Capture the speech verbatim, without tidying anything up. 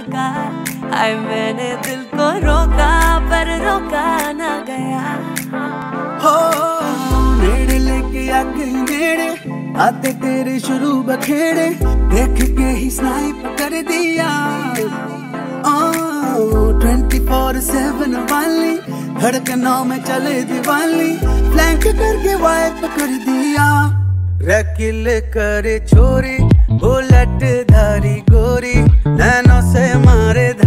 का। हाय मैंने दिल को रोका पर रोका ना गया। हो नेड़े लेके आ गई नेड़े, आते तेरे शुरू बखेड़े, देख के ही स्नाइप कर दिया। ट्वेंटी फोर सेवन वाली धड़कनों में चले दिवाली, फ्लैंक करके वाइप कर दिया। रकील करे छोरी बुलेट धारी गोरी, नैनों से मारे